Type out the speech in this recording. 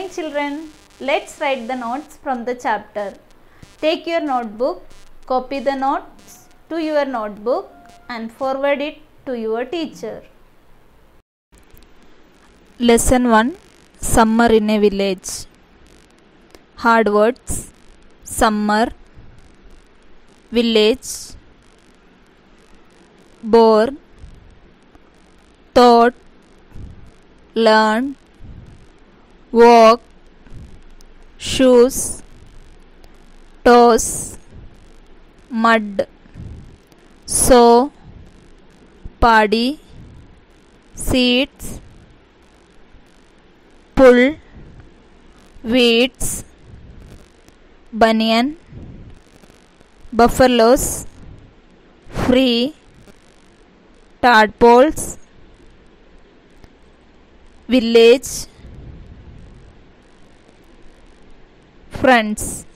morning children. Let's write the notes from the chapter. Take your notebook, copy the notes to your notebook and forward it to your teacher. Lesson 1. Summer in a village. Hard words. Summer, village, born, thought, learn, walk, shoes, toes, mud, sow, paddy, seeds, pull, weeds, banyan, buffaloes, free, tadpoles, village, friends.